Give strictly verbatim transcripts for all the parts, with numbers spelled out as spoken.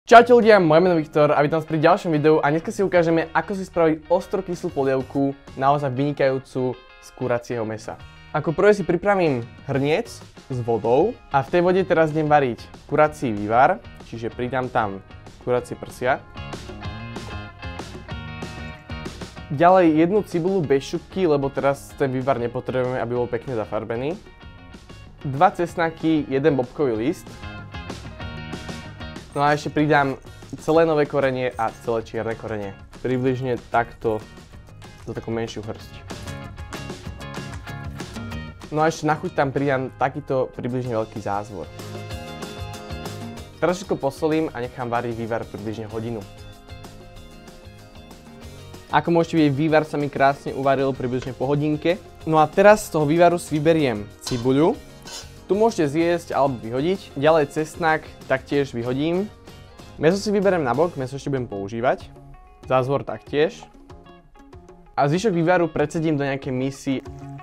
Čaute ľudia, moje meno Viktor a vítam vás pri ďalšom videu a dneska si ukážeme, ako si spraviť ostrokyslú polievku, naozaj vynikajúcu z kuracieho mäsa. Ako prvé si pripravím hrniec s vodou a v tej vode teraz idem variť kurací vývar, čiže pridám tam kuracie prsia. Ďalej jednu cibulu bez šupky, lebo teraz ten vývar nepotrebujeme, aby bol pekne zafarbený. Dva cesnaky, jeden bobkový list. No a ešte pridám celé nové korenie a celé čierne korenie. Približne takto za takú menšiu hrsti. No a ešte na chuť tam pridám takýto približne veľký zázvor. Teraz všetko posolím a nechám variť vývar približne hodinu. Ako môžete vidieť, vývar sa mi krásne uvaril približne po hodinke. No a teraz z toho vývaru si vyberiem cibuľu. Tu môžete zjesť alebo vyhodiť. Ďalej cesnak taktiež vyhodím. Mäso si vyberiem na bok, mäso ešte budem používať. Zázvor taktiež. A zvyšok vývaru predsedím do nejakej misy.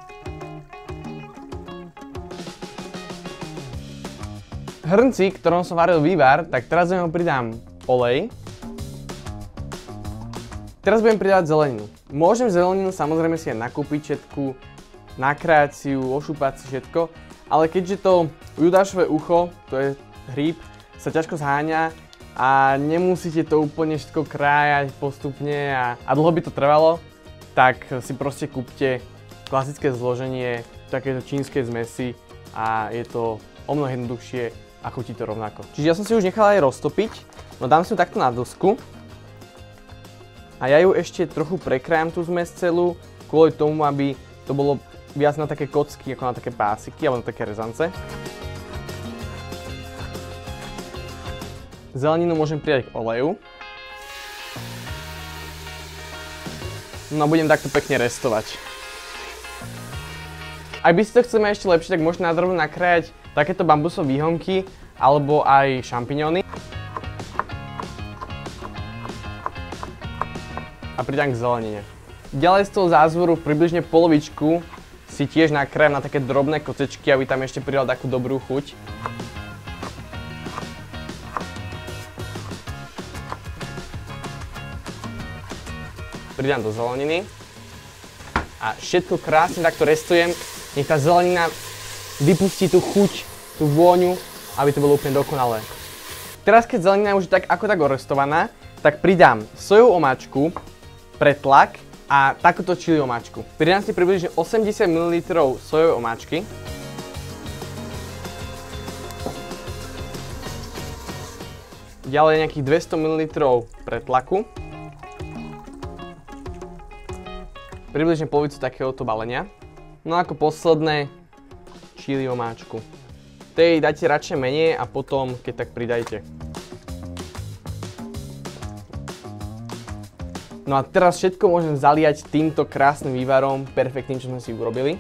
Hrnci, ktorom som varil vývar, tak teraz do neho pridám olej. Teraz budem pridávať zeleninu. Môžem zeleninu samozrejme si aj nakúpiť všetku, nakrájať si ju, ošúpať si všetko. Ale keďže to judášové ucho, to je hríb, sa ťažko zháňa a nemusíte to úplne všetko krájať postupne a, a dlho by to trvalo, tak si proste kúpte klasické zloženie takéto čínskej zmesi a je to o mnoho jednoduchšie a chutí to rovnako. Čiže ja som si už nechal aj roztopiť, no dám si ju takto na dosku a ja ju ešte trochu prekrájam tú zmes celú, kvôli tomu, aby to bolo viac na také kocky, ako na také pásiky, alebo na také rezance. Zeleninu môžem pridať k oleju. No a budem takto pekne restovať. Ak by si to chceli ešte lepšie, tak môžete nadrobne nakrájať takéto bambusové výhonky, alebo aj šampiňóny. A pridám k zelenine. Ďalej z toho zázvoru približne polovičku si tiež nakrájam na také drobné kocečky, aby tam ešte pridal takú dobrú chuť. Pridám do zeleniny a všetko krásne takto restujem, nech tá zelenina vypustí tú chuť, tú vôňu, aby to bolo úplne dokonalé. Teraz keď zelenina je už tak ako tak orestovaná, tak pridám sojovú omáčku, pretlak a takúto čili omáčku. Pridám si približne osemdesiat mililitrov sojovej omáčky. Ďalej nejakých dvesto mililitrov pretlaku. Približne polovicu takéhoto balenia. No a ako posledné čili omáčku. Tej dajte radšej menej a potom keď tak pridajte. No a teraz všetko môžem zaliať týmto krásnym vývarom, perfektným, čo sme si urobili.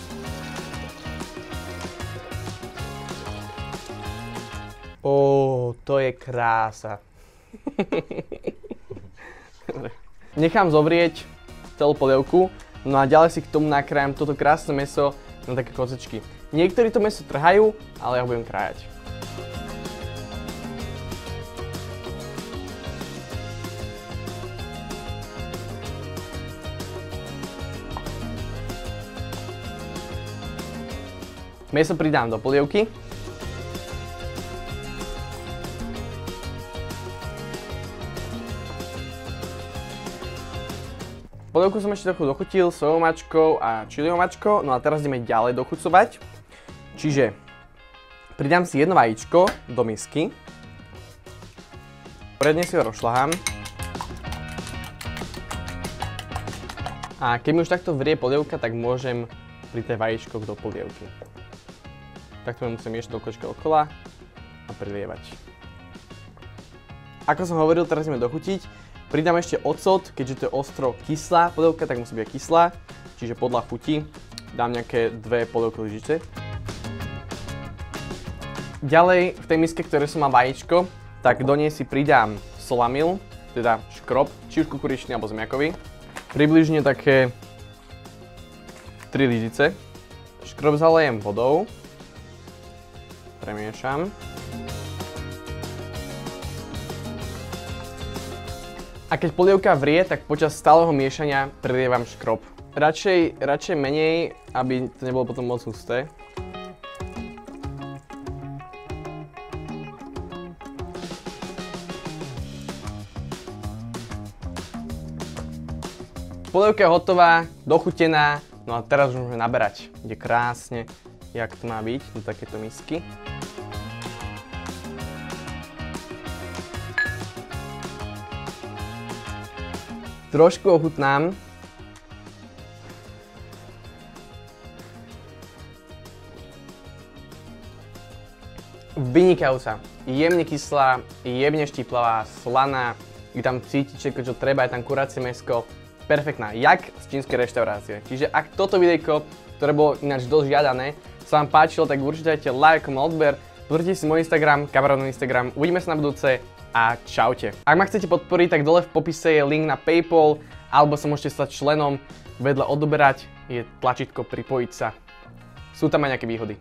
Ó, to je krása. Nechám zovrieť celú polievku, no a ďalej si k tomu nakrájam toto krásne mäso na také kocečky. Niektorí to mäso trhajú, ale ja ho budem krájať. Mäso pridám do polievky. Polievku som ešte trochu dochutil sojovou omáčkou a čili omáčkou, no a teraz ideme ďalej dochucovať. Čiže pridám si jedno vajíčko do misky. Poriadne si ho rozšľahám. A keď mi už takto vrie polievka, tak môžem pridať vajíčko do polievky. Takto musím miešať do kočka okola a prilievať. Ako som hovoril, teraz ideme dochutiť. Pridám ešte ocot, keďže to je ostrokyslá polievka, tak musí byť kyslá. Čiže podľa chuti dám nejaké dve polievkové lyžice. Ďalej v tej miske, ktoré som mal vajíčko, tak do nej si pridám solamil, teda škrob, či už kukuričný alebo zemiakový. Približne také tri lyžice. Škrob zalejem vodou. Premiešam. A keď polievka vrie, tak počas stáleho miešania prilievam škrob. Radšej, radšej menej, aby to nebolo potom moc husté. Polievka je hotová, dochutená, no a teraz už môžeme naberať. Ide krásne, jak to má byť, do takéto misky. Trošku ochutnám. Vynikajúca. Jemne kyslá, jemne štiplavá, slaná. Je tam cítiť všetko, čo treba, je tam kuracie mäsko. Perfektná, jak z čínskej reštaurácie. Čiže ak toto videjko, ktoré bolo ináč dosť žiadané, sa vám páčilo, tak určite dajte like a odber. Pozrite si môj Instagram, kamarátov Instagram. Uvidíme sa na budúce a čaute. Ak ma chcete podporiť, tak dole v popise je link na PayPal, alebo sa môžete stať členom. Vedľa odoberať je tlačítko pripojiť sa. Sú tam aj nejaké výhody.